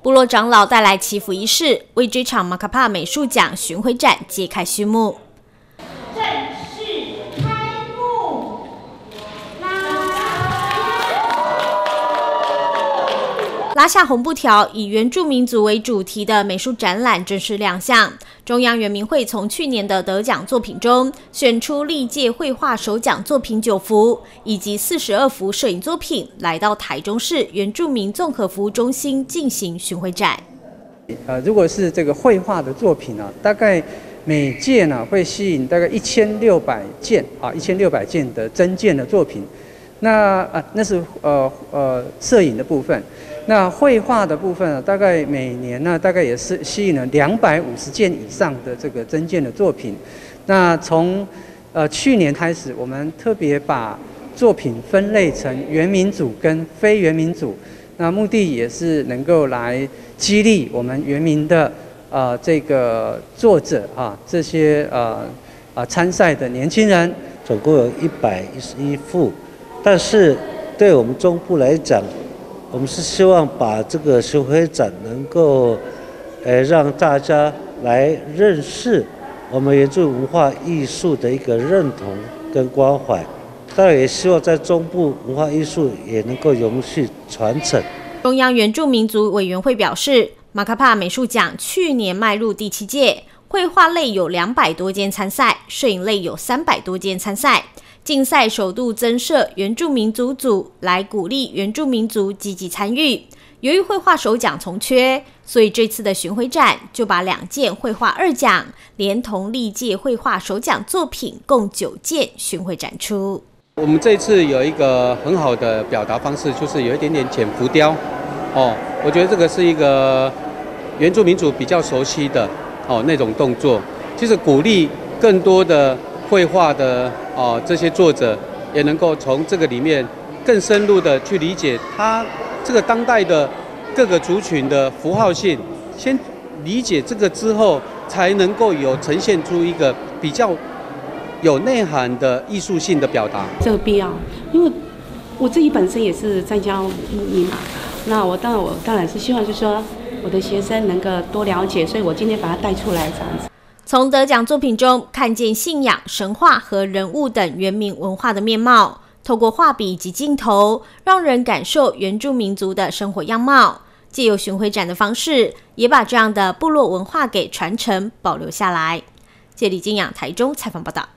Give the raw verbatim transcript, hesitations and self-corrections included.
部落长老带来祈福仪式，为这场马卡帕美术奖巡回展揭开序幕。正式开幕！拉下红布条，以原住民族为主题的美术展览正式亮相。中央原民会从去年的得奖作品中选出历届绘画首奖作品九幅，以及四十二幅摄影作品，来到台中市原住民综合服务中心进行巡回展。 呃，如果是这个绘画的作品呢、啊，大概每届呢会吸引大概一千六百件啊，一千六百件的真件的作品。那啊，那是呃呃摄影的部分。那绘画的部分呢，大概每年呢，大概也是吸引了两百五十件以上的这个真件的作品。那从呃去年开始，我们特别把作品分类成原民族跟非原民族。那目的也是能够来激励我们原民的呃这个作者啊，这些呃呃参赛的年轻人， 总共有一百一十一幅。但是对我们中部来讲，我们是希望把这个巡回展能够，呃，让大家来认识我们原住文化艺术的一个认同跟关怀。当然也希望在中部文化艺术也能够永续传承。 中央原住民族委员会表示，马卡帕美术奖去年迈入第七届，绘画类有两百多件参赛，摄影类有三百多件参赛。竞赛首度增设原住民族组，来鼓励原住民族积极参与。由于绘画首奖从缺，所以这次的巡回展就把两件绘画二奖，连同历届绘画首奖作品共九件巡回展出。 我们这次有一个很好的表达方式，就是有一点点剪浮雕。哦，我觉得这个是一个原住民族比较熟悉的哦那种动作，其实鼓励更多的绘画的哦这些作者也能够从这个里面更深入的去理解他这个当代的各个族群的符号性，先理解这个之后，才能够有呈现出一个比较有内涵的艺术性的表达。 这个必要，因为我自己本身也是在教木艺嘛，那我当然我当然是希望就是说我的学生能够多了解，所以我今天把它带出来这样子。 从得奖作品中看见信仰、神话和人物等原民文化的面貌，透过画笔及镜头，让人感受原住民族的生活样貌。借由巡回展的方式，也把这样的部落文化给传承保留下来。谢李金阳台中采访报道。